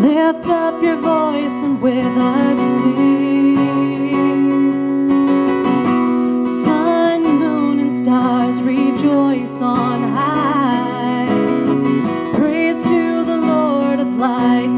Lift up your voice and with us sing. Sun, moon, and stars rejoice on high. Praise to the Lord of light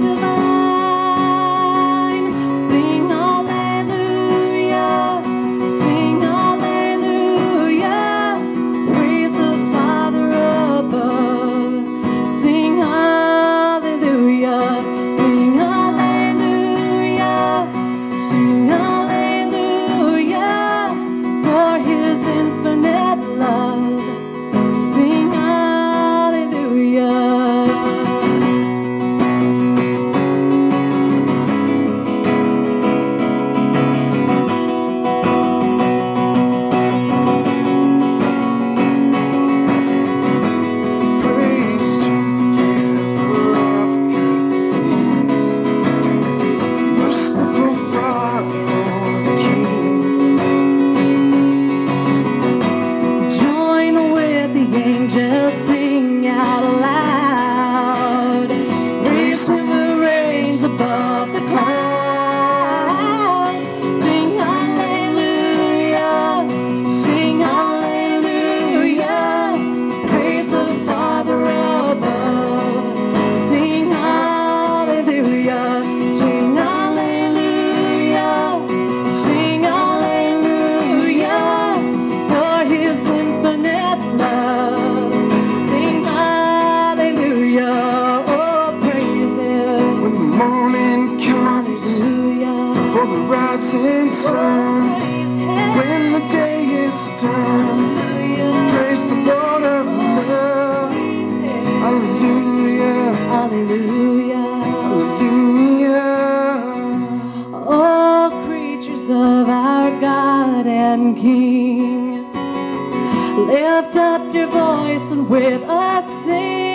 divine. Sing hallelujah, sing hallelujah. Praise the Father above. Sing hallelujah. Sing hallelujah, sing hallelujah, for his infinite love. Sing hallelujah. Praise to the giver of good things, merciful Father, the King. Join with the angels, sing out loud. Praise when the rains above the clouds. Sing hallelujah, sing hallelujah. Praise the Father above. Sing hallelujah, sing hallelujah, sing hallelujah, for his infinite love. Sing hallelujah, oh praise him. When the morning comes Hallelujah, for the rising sun, praise him. when the day is done, praise the Lord of love. Praise him. Hallelujah, Hallelujah. hallelujah. All creatures of our God and King, lift up your voice and with us sing.